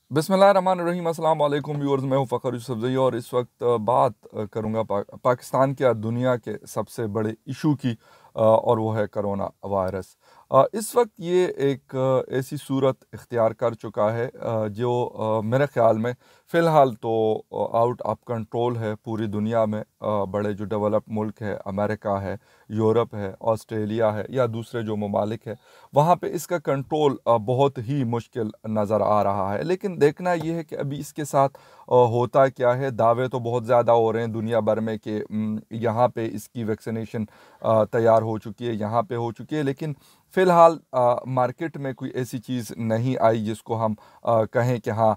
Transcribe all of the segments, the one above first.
बिस्मिल्लाहिर्रहमानिर्रहीम। अस्सलाम वालेकुम व्यूअर्स, मैं हूं फ़खर यूसुफज़ई और इस वक्त बात करूंगा पाकिस्तान के दुनिया के सबसे बड़े इशू की, और वो है करोना वायरस। इस वक्त ये एक ऐसी सूरत इख्तियार कर चुका है जो मेरे ख़्याल में फ़िलहाल तो आउट ऑफ कंट्रोल है पूरी दुनिया में। बड़े जो डेवलप मुल्क है, अमेरिका है, यूरोप है, ऑस्ट्रेलिया है या दूसरे जो ममालिक है, वहाँ पे इसका कंट्रोल बहुत ही मुश्किल नज़र आ रहा है। लेकिन देखना ये है कि अभी इसके साथ होता क्या है। दावे तो बहुत ज़्यादा हो रहे हैं दुनिया भर में कि यहाँ पे इसकी वैक्सीनेशन तैयार हो चुकी है, यहाँ पे हो चुकी है, लेकिन फ़िलहाल मार्केट में कोई ऐसी चीज़ नहीं आई जिसको हम कहें कि हाँ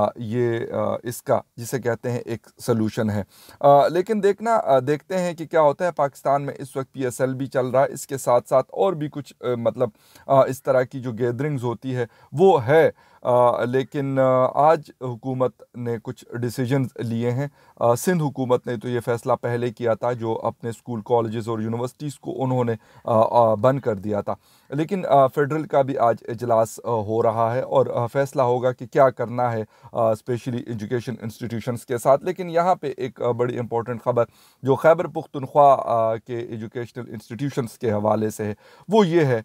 ये इसका जिसे कहते हैं एक सलूशन है। लेकिन देखते हैं कि क्या होता है। पाकिस्तान में इस वक्त पीएसएल भी चल रहा है, इसके साथ साथ और भी कुछ मतलब इस तरह की जो गैदरिंग्स होती है वो है। लेकिन आज हुकूमत ने कुछ डिसीजंस लिए हैं। सिंध हुकूमत ने तो ये फ़ैसला पहले किया था, जो अपने स्कूल कॉलेजेस और यूनिवर्सिटीज़ को उन्होंने बंद कर दिया था। लेकिन फेडरल का भी आज इजलास हो रहा है और फ़ैसला होगा कि क्या करना है स्पेशली एजुकेशन इंस्टीट्यूशंस के साथ। लेकिन यहाँ पे एक बड़ी इंपॉर्टेंट ख़बर जो खैबर पुख्तनख्वा के एजुकेशनल इंस्टीट्यूशंस के हवाले से है, वो ये है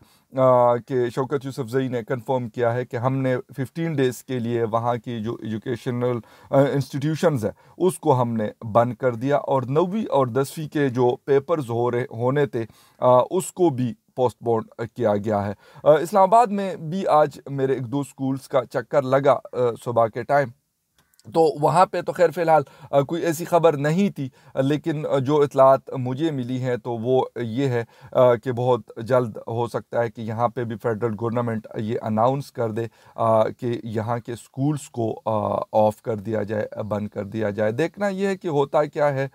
कि शौकत यूसुफज़ई ने कंफर्म किया है कि हमने 15 डेज़ के लिए वहाँ की जो एजुकेशनल इंस्टीट्यूशंस है उसको हमने बंद कर दिया, और 9वीं और 10वीं के जो पेपर्स होने थे उसको भी पोस्टपोन किया गया है। इस्लामाबाद में भी आज मेरे एक दो स्कूल्स का चक्कर लगा सुबह के टाइम, तो वहाँ पे तो खैर फ़िलहाल कोई ऐसी ख़बर नहीं थी। लेकिन जो इतलात मुझे मिली हैं तो वो ये है कि बहुत जल्द हो सकता है कि यहाँ पे भी फेडरल गवर्नमेंट ये अनाउंस कर दे कि यहाँ के स्कूल्स को ऑफ़ कर दिया जाए, बंद कर दिया जाए। देखना ये है कि होता क्या है।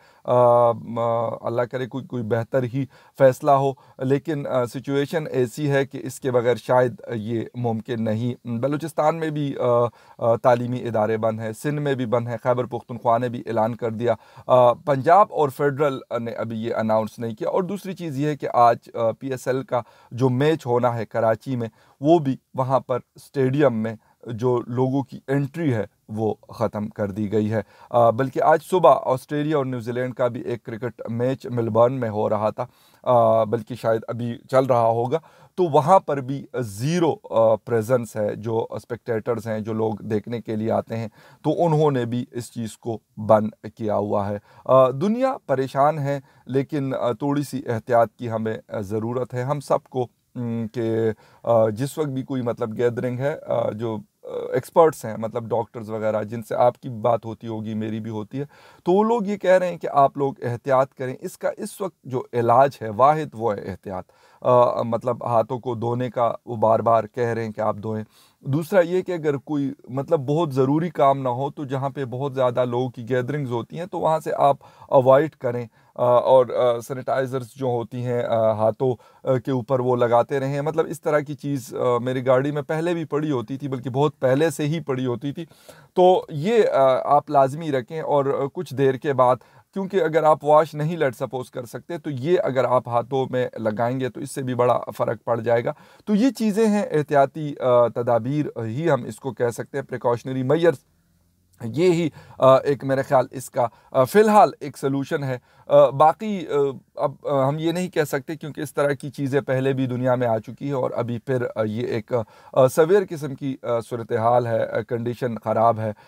अल्लाह करे कोई कोई बेहतर ही फ़ैसला हो, लेकिन सिचुएशन ऐसी है कि इसके बगैर शायद ये मुमकिन नहीं। बलूचिस्तान में भी तालीमी इदारे बंद हैं, सिंध में भी बंद हैं, खैबर पुख्तनख्वा ने भी ऐलान कर दिया। पंजाब और फेडरल ने अभी ये अनाउंस नहीं किया। और दूसरी चीज़ ये है कि आज पीएसएल का जो मैच होना है कराची में, वो भी वहाँ पर स्टेडियम में जो लोगों की एंट्री है वो ख़त्म कर दी गई है। बल्कि आज सुबह ऑस्ट्रेलिया और न्यूजीलैंड का भी एक क्रिकेट मैच मेलबर्न में हो रहा था, बल्कि शायद अभी चल रहा होगा। तो वहाँ पर भी ज़ीरो प्रेजेंस है, जो स्पेक्टेटर्स हैं, जो लोग देखने के लिए आते हैं, तो उन्होंने भी इस चीज़ को बंद किया हुआ है। दुनिया परेशान है, लेकिन थोड़ी सी एहतियात की हमें ज़रूरत है हम सबको। कि जिस वक्त भी कोई मतलब गैदरिंग है, जो एक्सपर्ट्स हैं मतलब डॉक्टर्स वगैरह जिनसे आपकी बात होती होगी, मेरी भी होती है, तो वो लोग ये कह रहे हैं कि आप लोग एहतियात करें। इसका इस वक्त जो इलाज है वाहिद वो है एहतियात। मतलब हाथों को धोने का वो बार बार कह रहे हैं कि आप धोएं। दूसरा ये कि अगर कोई मतलब बहुत ज़रूरी काम ना हो, तो जहाँ पे बहुत ज़्यादा लोगों की गैदरिंग्स होती हैं तो वहाँ से आप अवॉइड करें। और सैनिटाइज़र्स जो होती हैं हाथों के ऊपर वो लगाते रहें। मतलब इस तरह की चीज़ मेरी गाड़ी में पहले भी पड़ी होती थी, बल्कि बहुत पहले से ही पड़ी होती थी। तो ये आप लाजमी रखें। और कुछ देर के बाद, क्योंकि अगर आप वॉश नहीं लेट सपोज कर सकते, तो ये अगर आप हाथों में लगाएंगे तो इससे भी बड़ा फ़र्क पड़ जाएगा। तो ये चीज़ें हैं एहतियाती तदाबीर ही हम इसको कह सकते हैं, प्रिकॉशनरी मेजर्स। ये ही एक मेरे ख़्याल इसका फ़िलहाल एक सलूशन है। बाकी अब हम ये नहीं कह सकते, क्योंकि इस तरह की चीज़ें पहले भी दुनिया में आ चुकी है और अभी फिर ये एक सवेर किस्म की सूरत हाल है, कंडीशन ख़राब है।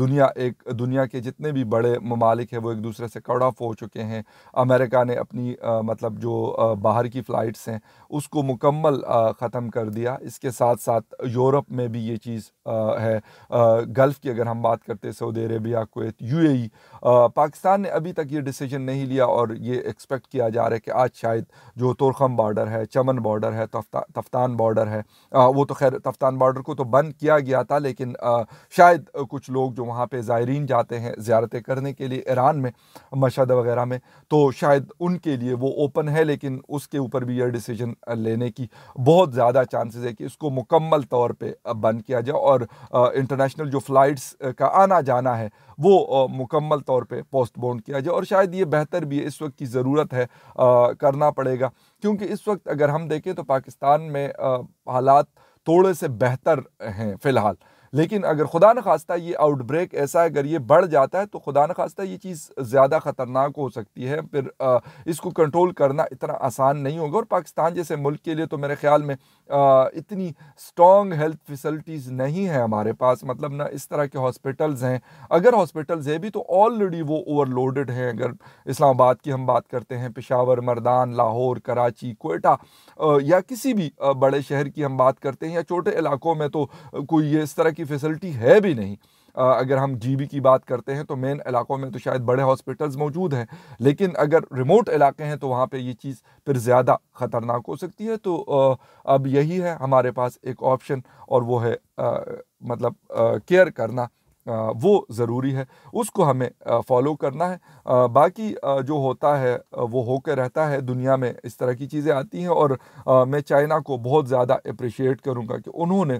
दुनिया के जितने भी बड़े ममालिक हैं वो एक दूसरे से कट ऑफ हो चुके हैं। अमेरिका ने अपनी मतलब जो बाहर की फ़्लाइट्स हैं उसको मुकम्मल ख़त्म कर दिया। इसके साथ साथ यूरोप में भी ये चीज़ है। गल्फ़ की अगर हम बात करते हैं, Saudi Arabia, Kuwait, UAE, Pakistan ने अभी तक ये डिसीजन नहीं लिया और ये एक्सपेक्ट किया जा रहा है कि आज शायद जो तुरखम बॉर्डर है, चमन बॉर्डर है, तफ्तान बॉर्डर है, वो तो खैर तफ्तान बॉर्डर को तो बंद किया गया था, लेकिन शायद कुछ लोग जो वहाँ पे ज़ायरीन जाते हैं ज़ियारतें करने के लिए ईरान में, मशहद वगैरह में, तो शायद उनके लिए वो ओपन है। लेकिन उसके ऊपर भी यह डिसीजन लेने की बहुत ज़्यादा चांसेस है कि इसको मुकम्मल तौर पे बंद किया जाए और इंटरनेशनल जो फ़्लाइट्स का आना जाना है वो मुकम्मल तौर पे पोस्टपोन किया जाए। और शायद ये बेहतर भी है, इस वक्त की ज़रूरत है, करना पड़ेगा। क्योंकि इस वक्त अगर हम देखें तो पाकिस्तान में हालात थोड़े से बेहतर हैं फ़िलहाल। लेकिन अगर खुदा न खास्ता ये आउटब्रेक ऐसा अगर ये बढ़ जाता है तो खुदा न खास्ता ये चीज़ ज़्यादा ख़तरनाक हो सकती है, फिर इसको कंट्रोल करना इतना आसान नहीं होगा। और पाकिस्तान जैसे मुल्क के लिए तो मेरे ख्याल में इतनी स्ट्रॉन्ग हेल्थ फैसिलिटीज़ नहीं है हमारे पास, मतलब ना इस तरह के हॉस्पिटल्स हैं, अगर हॉस्पिटल्स हैं भी तो ऑलरेडी वो ओवरलोडेड हैं। अगर इस्लामाबाद की हम बात करते हैं, पेशावर, मर्दान, लाहौर, कराची, कोयटा या किसी भी बड़े शहर की हम बात करते हैं या छोटे इलाकों में तो कोई ये इस तरह की फैसिलिटी है भी नहीं। अगर हम जीबी की बात करते हैं तो मेन इलाकों में तो शायद बड़े हॉस्पिटल्स मौजूद हैं, लेकिन अगर रिमोट इलाके हैं तो वहाँ पे ये चीज़ फिर ज़्यादा ख़तरनाक हो सकती है। तो अब यही है हमारे पास एक ऑप्शन, और वो है मतलब केयर करना, वो ज़रूरी है, उसको हमें फॉलो करना है। बाकी जो होता है वो होकर रहता है, दुनिया में इस तरह की चीज़ें आती हैं। और मैं चाइना को बहुत ज़्यादा अप्रिशिएट करूँगा कि उन्होंने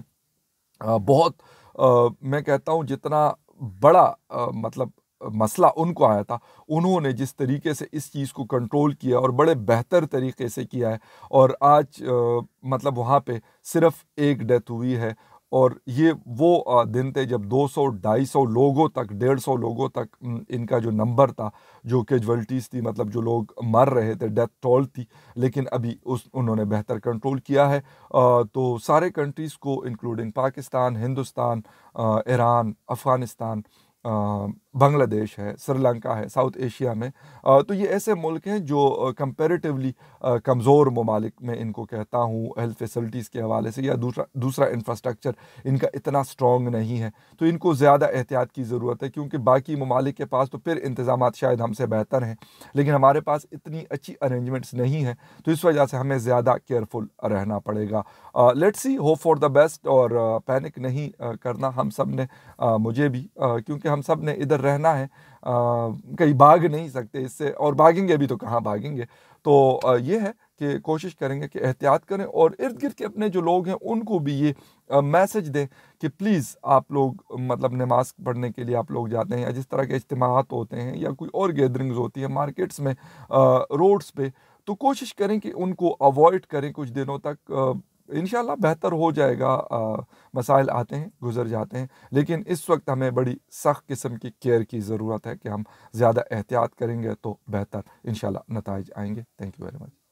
बहुत मैं कहता हूँ जितना बड़ा मतलब मसला उनको आया था, उन्होंने जिस तरीके से इस चीज़ को कंट्रोल किया और बड़े बेहतर तरीके से किया है। और आज मतलब वहाँ पे सिर्फ एक डेथ हुई है, और ये वो दिन थे जब 200 250 लोगों तक, 150 लोगों तक इनका जो नंबर था, जो कैजुअल्टीज़ थी, मतलब जो लोग मर रहे थे, डेथ टोल थी। लेकिन अभी उन्होंने बेहतर कंट्रोल किया है। तो सारे कंट्रीज़ को इंक्लूडिंग पाकिस्तान, हिंदुस्तान, ईरान, अफ़गानिस्तान, बांग्लादेश है, श्रीलंका है, साउथ एशिया में, तो ये ऐसे मुल्क हैं जो कंपैरेटिवली कमज़ोर ममालिक में इनको कहता हूँ, हेल्थ फैसिलिटीज़ के हवाले से, या दूसरा इंफ्रास्ट्रक्चर इनका इतना स्ट्रॉन्ग नहीं है। तो इनको ज़्यादा एहतियात की ज़रूरत है, क्योंकि बाकी ममालिक के पास तो फिर इंतज़ामात शायद हमसे बेहतर हैं, लेकिन हमारे पास इतनी अच्छी अरेंजमेंट्स नहीं है। तो इस वजह से हमें ज़्यादा केयरफुल रहना पड़ेगा। Let's see, hope for the best, और पैनिक नहीं करना हम सब ने, मुझे भी, क्योंकि हम सब ने इधर रहना है, कहीं भाग नहीं सकते इससे, और भागेंगे भी तो कहाँ भागेंगे। तो ये है कि कोशिश करेंगे कि एहतियात करें, और इर्द गिर्द के अपने जो लोग हैं उनको भी ये मैसेज दें कि प्लीज़ आप लोग, मतलब नमाज पढ़ने के लिए आप लोग जाते हैं, या जिस तरह के इज्तिमात होते हैं या कोई और गैदरिंग्स होती है मार्केट्स में, रोड्स पे, तो कोशिश करें कि उनको अवॉइड करें कुछ दिनों तक। इंशाल्लाह बेहतर हो जाएगा। मसाइल आते हैं, गुजर जाते हैं, लेकिन इस वक्त हमें बड़ी सख्त किस्म की केयर की ज़रूरत है कि हम ज़्यादा एहतियात करेंगे तो बेहतर इंशाल्लाह नताइज आएंगे। Thank you very much.